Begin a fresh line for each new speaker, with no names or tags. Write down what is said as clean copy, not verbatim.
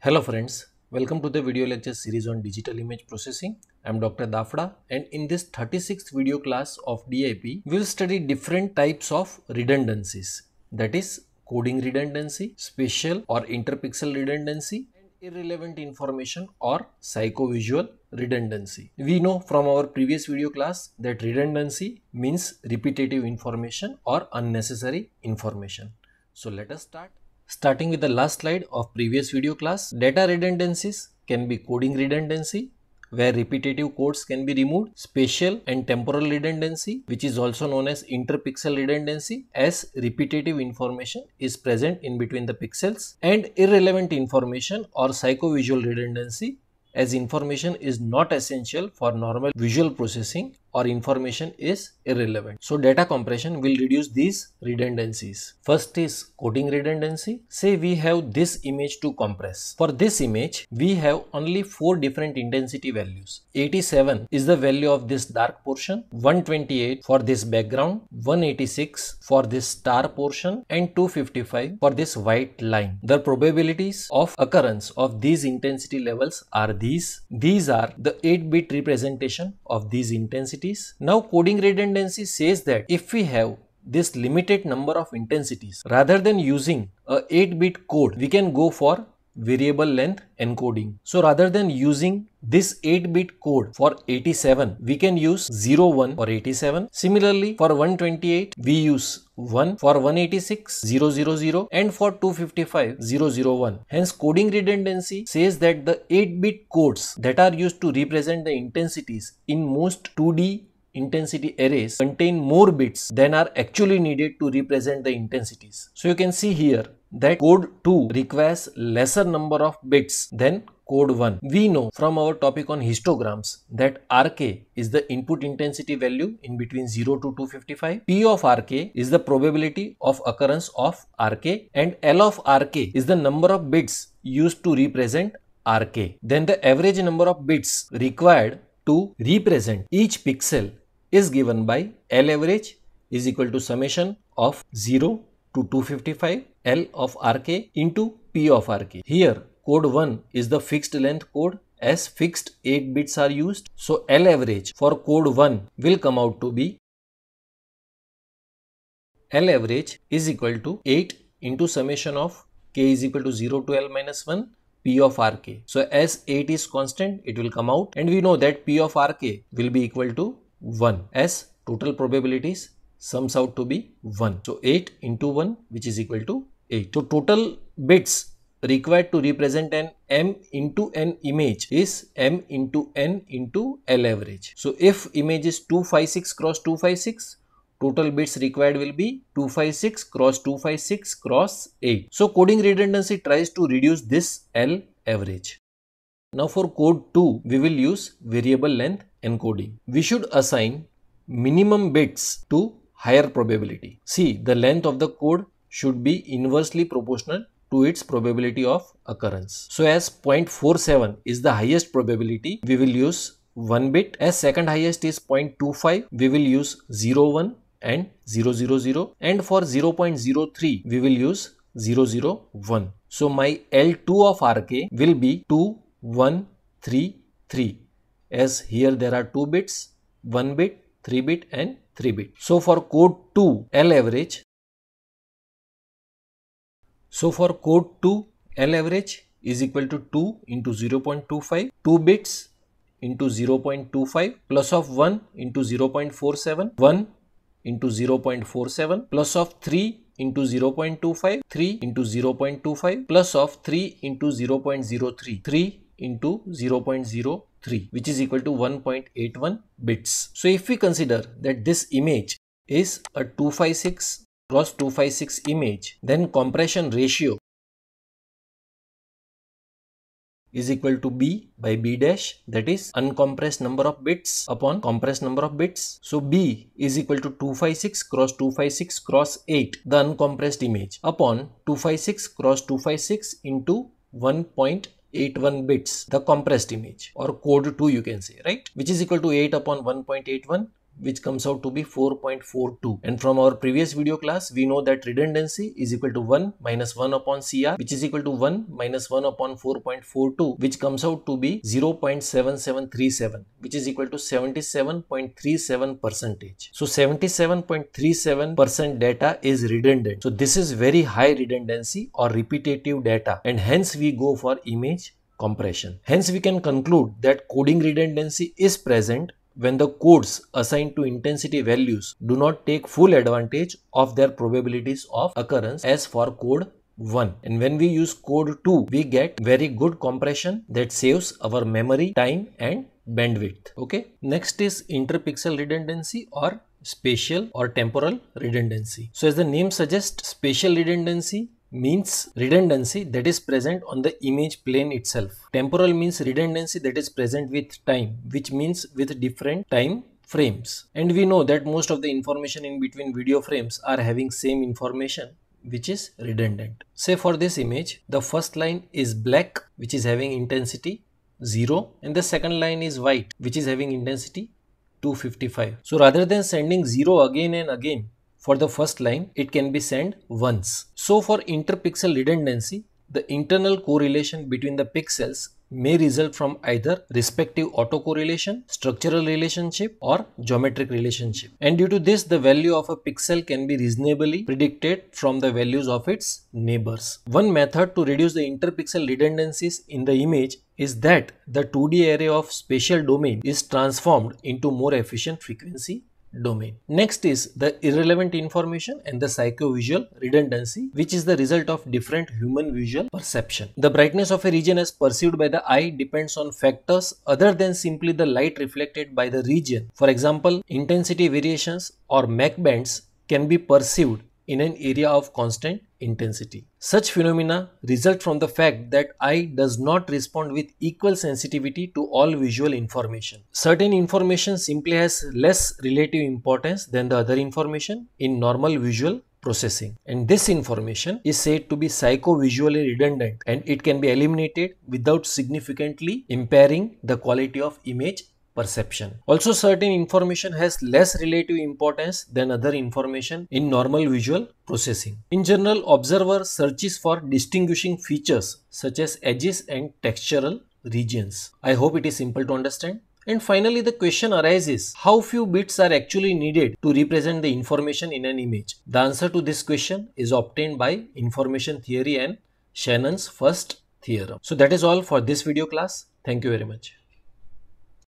Hello friends, welcome to the video lecture series on digital image processing. I am Dr. Dafda, and in this 36th video class of DIP, we will study different types of redundancies, that is coding redundancy, spatial or interpixel redundancy, and irrelevant information or psychovisual redundancy. We know from our previous video class that redundancy means repetitive information or unnecessary information. So let us start. Starting with the last slide of previous video class, data redundancies can be coding redundancy, where repetitive codes can be removed, spatial and temporal redundancy, which is also known as interpixel redundancy, as repetitive information is present in between the pixels, and irrelevant information or psychovisual redundancy, as information is not essential for normal visual processing or information is irrelevant. So data compression will reduce these redundancies. First is coding redundancy. Say we have this image to compress. For this image, we have only 4 different intensity values. 87 is the value of this dark portion, 128 for this background, 186 for this star portion, and 255 for this white line. The probabilities of occurrence of these intensity levels are these. These are the 8-bit representation of these intensities. Now coding redundancy says that if we have this limited number of intensities, rather than using a 8-bit code, we can go for variable length encoding. So rather than using this 8-bit code for 87, we can use 01 for 87. Similarly, for 128, we use 1, for 186, 000, and for 255, 001. Hence, coding redundancy says that the 8-bit codes that are used to represent the intensities in most 2D intensity arrays contain more bits than are actually needed to represent the intensities. So you can see here that code 2 requires lesser number of bits than code 1. We know from our topic on histograms that Rk is the input intensity value in between 0 to 255. P of Rk is the probability of occurrence of Rk, and L of Rk is the number of bits used to represent Rk. Then the average number of bits required to represent each pixel is given by L average is equal to summation of 0 to 255 L of Rk into P of Rk. Here code 1 is the fixed length code, as fixed 8 bits are used. So L average for code 1 will come out to be L average is equal to 8 into summation of k is equal to 0 to L minus 1 P of Rk. So as 8 is constant, it will come out, and we know that P of Rk will be equal to 1, as total probabilities sums out to be 1. So 8 into 1, which is equal to 8. So total bits required to represent an M into N image is M into N into L average. So if image is 256 cross 256, total bits required will be 256 cross 256 cross 8. So coding redundancy tries to reduce this L average. Now for code 2, we will use variable length encoding. We should assign minimum bits to higher probability. See, the length of the code should be inversely proportional to its probability of occurrence. So as 0.47 is the highest probability, we will use 1 bit. As second highest is 0.25, we will use 01 and 000, and for 0.03 we will use 001. So my L2 of Rk will be 2133, as here there are 2 bits, 1 bit, 3 bit and 3 bit. So for code 2 L average, is equal to 2 into 0.25, 2 bits into 0.25 plus of 1 into 0.47, 1 into 0.47 plus of 3 into 0.25, 3 into 0.25 plus of 3 into 0.03, 3 into 0.03, which is equal to 1.81 bits. So if we consider that this image is a 256 cross 256 image, then compression ratio is equal to B by B dash, that is uncompressed number of bits upon compressed number of bits. So B is equal to 256 cross 256 cross 8, the uncompressed image, upon 256 cross 256 into 1.81 bits, the compressed image, or code 2 you can say, right, which is equal to 8 upon 1.81, which comes out to be 4.42. And from our previous video class, we know that redundancy is equal to 1 minus 1 upon CR, which is equal to 1 minus 1 upon 4.42, which comes out to be 0.7737, which is equal to 77.37%. So 77.37% data is redundant. So this is very high redundancy or repetitive data, and hence we go for image compression. Hence we can conclude that coding redundancy is present when the codes assigned to intensity values do not take full advantage of their probabilities of occurrence as for code 1. And when we use code 2, we get very good compression that saves our memory, time and bandwidth. Okay. Next is interpixel redundancy or spatial or temporal redundancy. So as the name suggests, spatial redundancy means redundancy that is present on the image plane itself. Temporal means redundancy that is present with time, which means with different time frames. And we know that most of the information in between video frames are having same information, which is redundant. Say for this image, the first line is black, which is having intensity 0, and the second line is white, which is having intensity 255. So rather than sending 0 again and again for the first line, it can be sent once. So for interpixel redundancy, the internal correlation between the pixels may result from either respective autocorrelation, structural relationship or geometric relationship. And due to this, the value of a pixel can be reasonably predicted from the values of its neighbors. One method to reduce the interpixel redundancies in the image is that the 2D array of spatial domain is transformed into more efficient frequency domain. Next is the irrelevant information and the psychovisual redundancy, which is the result of different human visual perception. The brightness of a region as perceived by the eye depends on factors other than simply the light reflected by the region. For example, intensity variations or Mach bands can be perceived in an area of constant intensity. Such phenomena result from the fact that eye does not respond with equal sensitivity to all visual information. Certain information simply has less relative importance than the other information in normal visual processing, and this information is said to be psychovisually redundant, and it can be eliminated without significantly impairing the quality of image perception. Also, certain information has less relative importance than other information in normal visual processing. In general, observer searches for distinguishing features such as edges and textural regions. I hope it is simple to understand. And finally, the question arises, how few bits are actually needed to represent the information in an image? The answer to this question is obtained by information theory and Shannon's first theorem. So that is all for this video class. Thank you very much.